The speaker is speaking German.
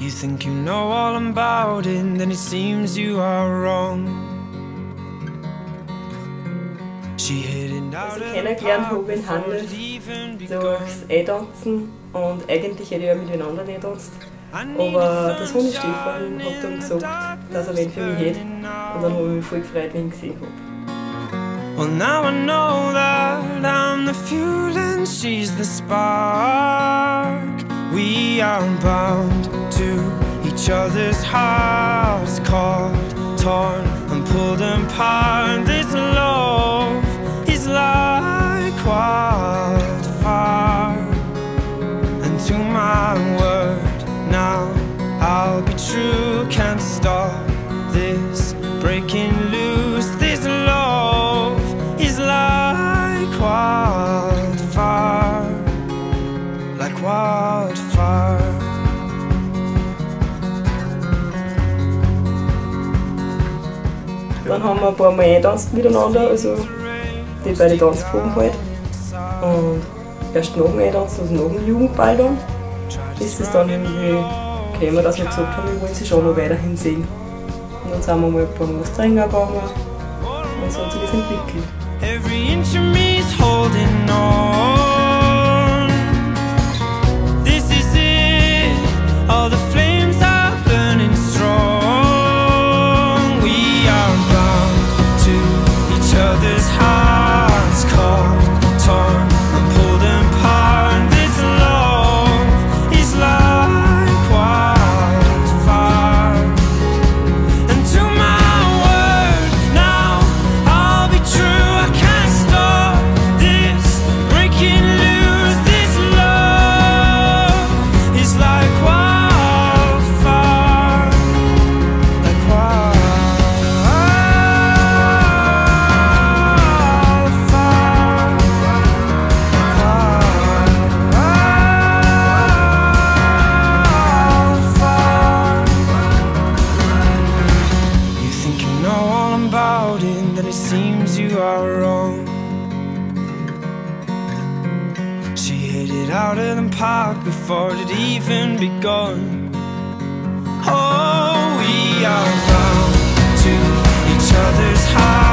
You think you know all about it, then it seems you are wrong. She hid it out. Also kennengelernt habe ich Hannes durchs Eintanzen und eigentlich hätte ich auch mit den anderen eingetanzt. Aber das Hund Stefan hat dann gesagt, dass er wen für mich hätte und dann habe ich mich voll gefreut, wenn ich ihn gesehen habe. Well, now I know that I'm the fuel and she's the spark. We are bound to each other's hearts, caught, torn and pulled apart. This love is like wildfire, and to my word now I'll be true. Can't stop this breaking loose. This love is like wildfire, like wildfire. Dann haben wir ein paar Mal eingetanzt miteinander, also die beiden Tanzproben halt. Und erst nach dem Eintanzen, also nach dem Jugendball dann, ist es dann irgendwie gekommen, dass wir gesagt haben, wir wollen sie schon noch weiterhin sehen. Und dann sind wir mal ein paar Mal trinken gegangen und so hat sich das entwickelt. Every inch of me's holding on. This is it. All the flames are burning strong. We are bound to each other's hearts, caught, torn and pulled apart. This love is like wildfire, and to my word now I'll be true. I can't stop this breaking loose. This love is like wildfire, like wildfire. You think you know all about it, then it seems you are wrong. She hit it out of the park before it even begun. Oh, we are bound to each other's hearts.